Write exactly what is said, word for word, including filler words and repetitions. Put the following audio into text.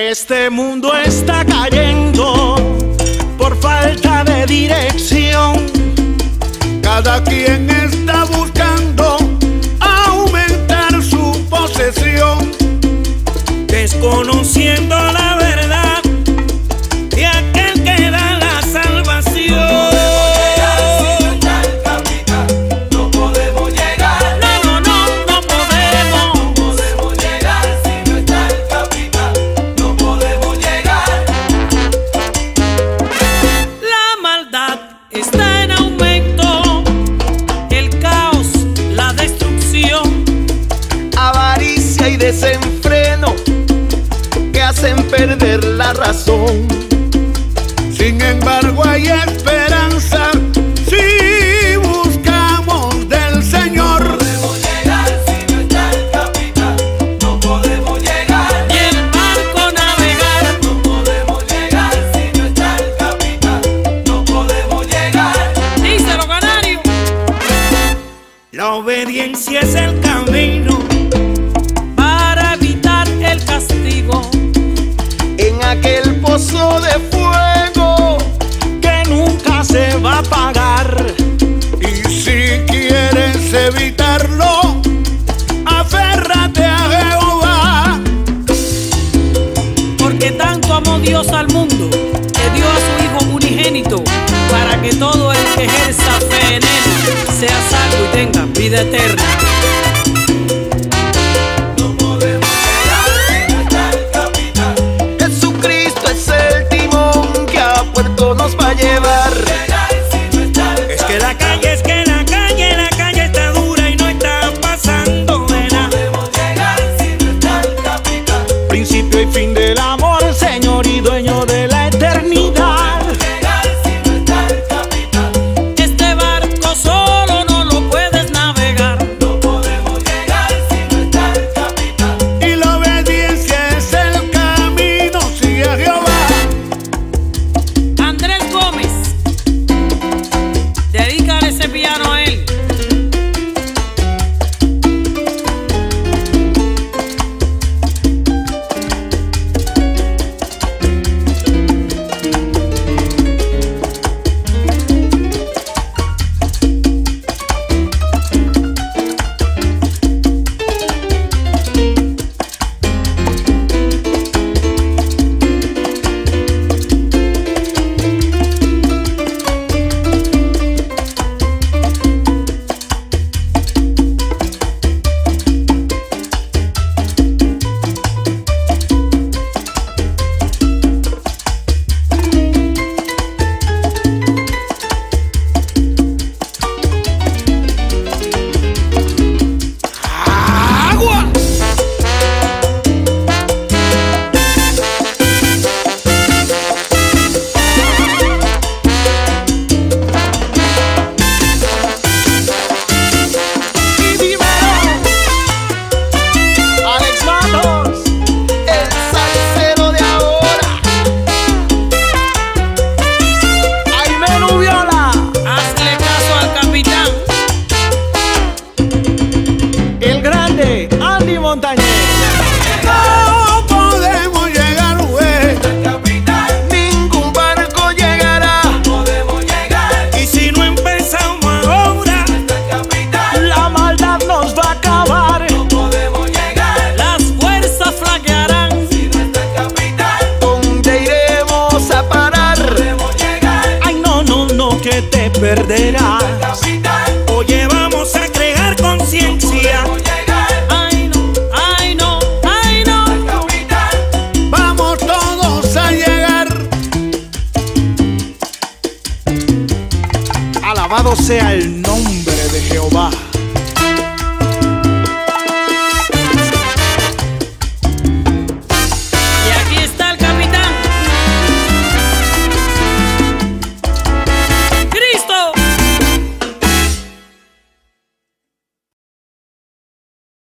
Este mundo está cayendo por falta de dirección. Cada quien está buscando aumentar su posesión, desconociendo la verdad de aquel que da la salvación. No podemos llegar, no, no, no, no podemos. no podemos llegar si no está el capitán, no podemos llegar. La maldad está en aumento, el caos, la destrucción, avaricia y desenfreno que hacen perder la razón. sin embargo hay esperanza si buscamos del Señor. No podemos llegar si no está el capitán, no podemos llegar. y el barco navegar. No podemos llegar si no está el capitán, no podemos llegar. Díselo, canario. La obediencia es el camino para evitar el castigo. En aquel pozo de fuego Que nunca se va a apagar. Y si quieres evitarlo, aférrate a Jehová. Porque tanto amó Dios al mundo, que dio a su Hijo unigénito, para que todo el que ejerza fe en Él sea salvo y tenga vida eterna. No podemos llegar si no está el capitán. Jesucristo es el timón que a puerto nos va a llevar. Llegar si no está el Es que la calle, es que la calle, la calle está dura y no está pasando de nada. podemos llegar si no está el capitán. Principio y fin del amor, Señor y dueño de la eternidad. Llegar si no está el capitán, Este barco solo no lo puedes navegar. no podemos llegar si no está el capitán. Y la obediencia es el camino, sigue a Jehová. Andrés Gómez, dedícale ese piano a él. Y dímelo, Alex Matos, el salsero de ahora. Jaime Nubiola, Hazle caso al capitán. el grande Andy Montañez. No podemos llegar, güey. El capitán, Ningún barco llegará, no podemos llegar. Y si no empezamos ahora, El capitán, la maldad nos va a acabar. no podemos llegar. las fuerzas flaquearán. Si no está el capitán, ¿Dónde iremos a parar? podemos llegar. Ay, no, no, no, que te perderás.